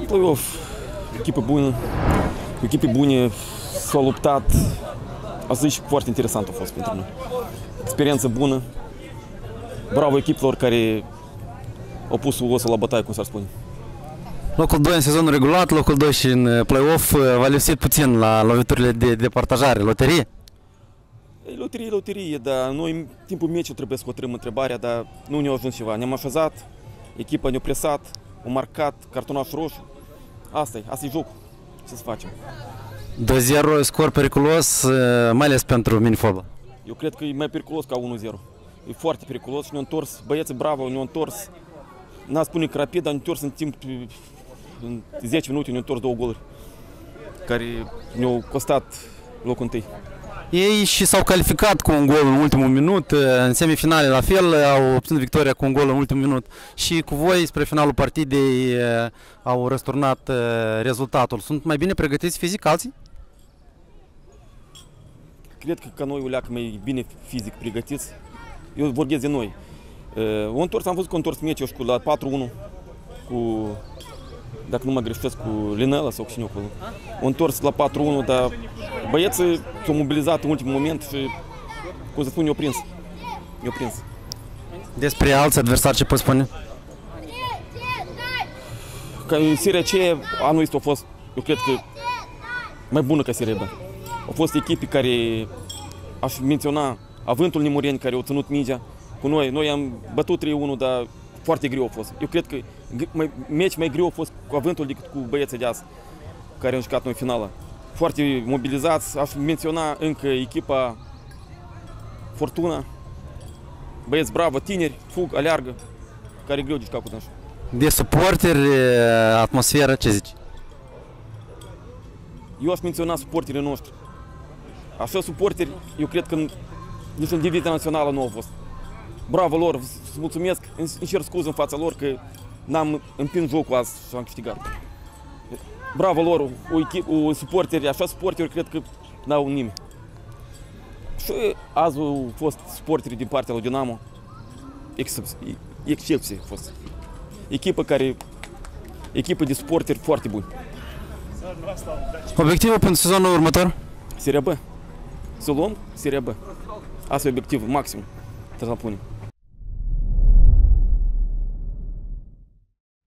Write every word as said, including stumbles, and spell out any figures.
play-off, echipă bună, cu echipe bune, s-au luptat. Asta e și foarte interesant a fost pentru noi. Experiență bună, bravo echipelor care au pus osul la bătaie, cum s-ar spune. Locul doi în sezonul regulat, locul doi și în play-off, v-a lipsit puțin la loviturile de departajare, loterie? E loterie, loterie, dar noi în timpul meciului trebuie să hotărâm întrebarea, dar nu ne-a ajuns ceva. Ne-am așezat, echipa ne-a presat, a marcat, cartonaș roșu. Asta e, asta e jocul. Ce să facem? doi zero, scor periculos, mai ales pentru minifotbal. Eu cred că e mai periculos ca unu zero. E foarte periculos și ne-au întors, băieții bravo, ne-au întors. N-a spune că rapid, dar ne-au întors în timp, în zece minute ne-au întors două goluri, care ne-au costat locul întâi. Ei și s-au calificat cu un gol în ultimul minut, în semifinale la fel, au obținut victoria cu un gol în ultimul minut și cu voi spre finalul partidei au răsturnat rezultatul. Sunt mai bine pregătiți fizic alții? Cred că ca noi o leacă mai bine fizic pregătiți. Eu vorbesc de noi. O întors, am văzut că a întors meciul și cu la patru unu cu, dacă nu mă greșesc, cu Linela sau cu cine acolo. A întors la patru unu, dar băieții s-au mobilizat în ultimul moment și, cum să spun, i-au prins. I-au prins. Despre alți adversari ce poți spune? Ca în seria aceea, anul ăsta a fost, eu cred că, mai bună ca seria B. Au fost echipe care, aș menționa, Avântul Nimureni, care au ținut mingea cu noi. Noi am bătut trei unu, dar foarte greu a fost. Eu cred că mai, meci mai greu a fost cu Avântul decât cu băieții de azi, care au jucat noi finala. Foarte mobilizați, aș menționa încă echipa Fortuna, băieți bravo, tineri, fug, aleargă, care e greu de jucat cu dânsul. De suporteri, atmosferă, ce zici? Eu aș menționa suporterii noștri. Așa suporteri, eu cred că nici în divizia națională nu au fost. Bravo lor, vă mulțumesc, îmi cer scuze în fața lor că n-am împins jocul azi și am câștigat. Bravo lor, o, echipă, o suporteri, așa suporteri, cred că n-au nimeni. Și azi au fost suporteri din partea lui Dinamo, excepție a fost. Echipă care, echipă de suporteri foarte buni. Obiectivul pentru sezonul următor? Seria B. Să luăm Seria B. Asta e obiectivul maxim. Trebuie să punem.